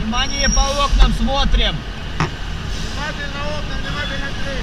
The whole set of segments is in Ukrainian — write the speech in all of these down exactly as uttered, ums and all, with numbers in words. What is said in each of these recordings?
Внимание по окнам, смотрим. Внимательно окна, внимательно дверь.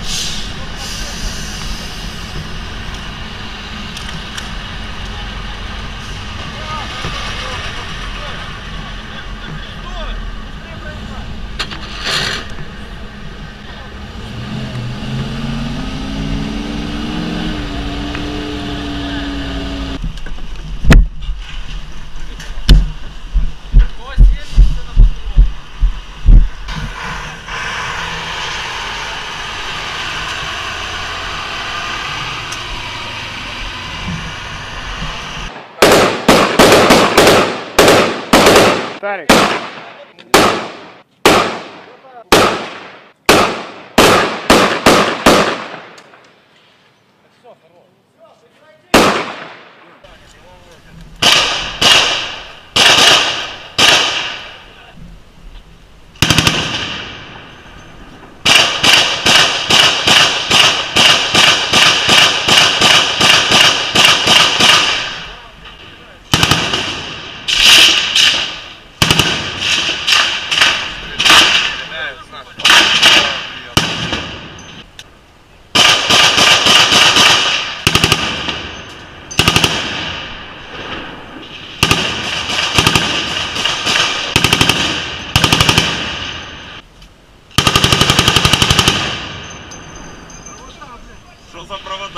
Тарик. Что за провода?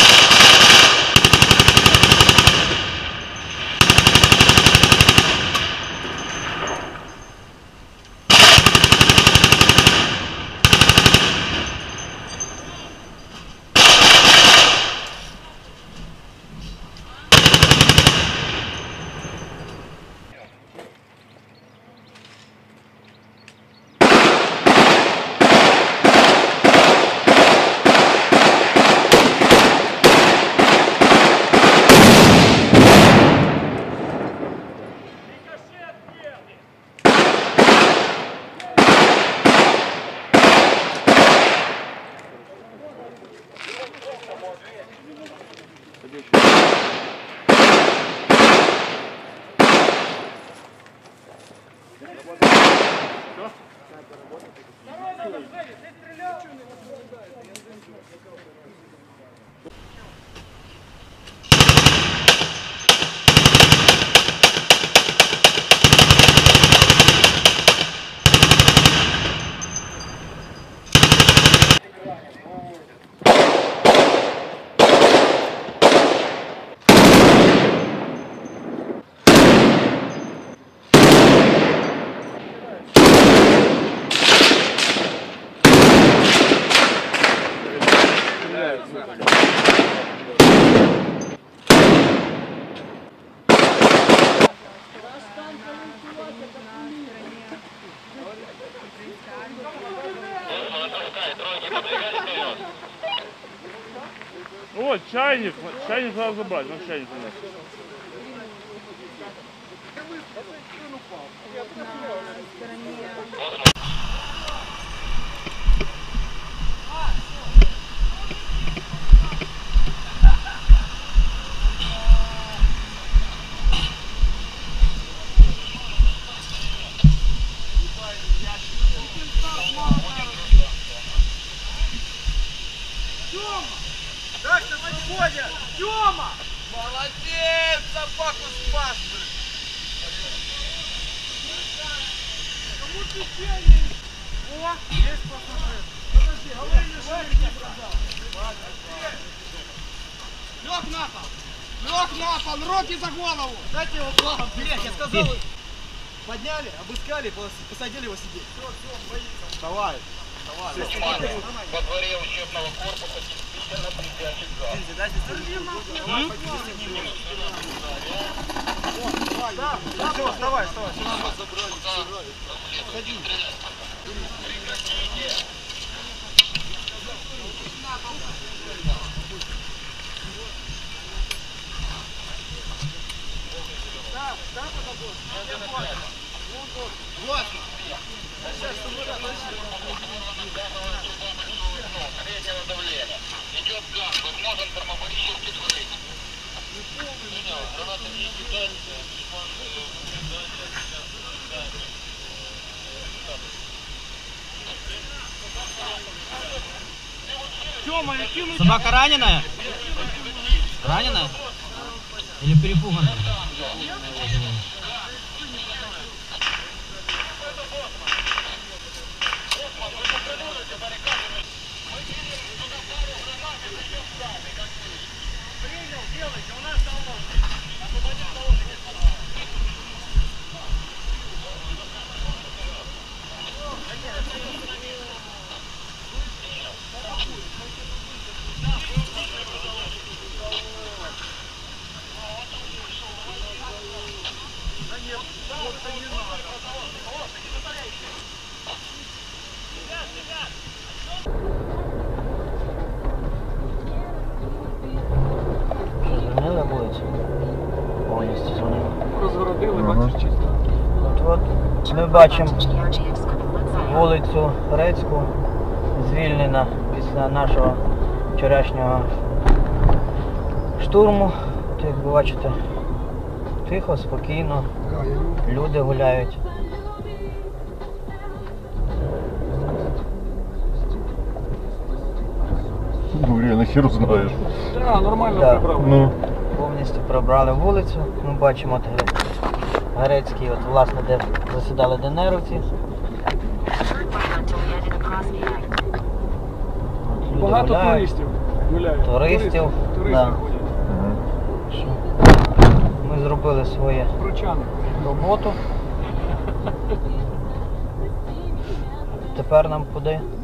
Вот чайник, чайник надо забрать, ну чайник у нас. Так, на свободе! Тёма! Молодец! Собаку спас! Кому печенье? О, есть пассажир. Подожди, говори, что не сказал. Лёг на пол! Лёг на пол! Руки за голову! Дайте его голову! Блядь, я сказал! Подняли, обыскали, посадили его сидеть. Все, все, он боится. Вставай. Вставай. Во дворе учебного корпуса действительно придержит зал. Все, вставай, вставай. Садись. Да, да, подобрал. Вот. Среднего давления. Идет газ, возможен термобарический взрыв. Граната не кидается, Собака раненая? Раненая? Или перепуганная? Що, звільнили вулицю? Повністю звільнили. Розгородили, бачиш, чисто. От, от ми бачимо вулицю Грецьку, звільнена після нашого вчорашнього штурму. Тут, як ви бачите, тихо, спокійно, люди гуляють. Ну, реально, хер знаешь. Да, нормально Так. прибрав. Ну. Повністю прибрали вулицю. Ми бачимо от Гре- Грецький, от, власне, де засідали ДНРівці. От, люди Багато гуляють. туристів гуляють. Туристів, Туристи да. ходять. Що? Ми зробили свою Прочани. роботу. Тепер нам куди?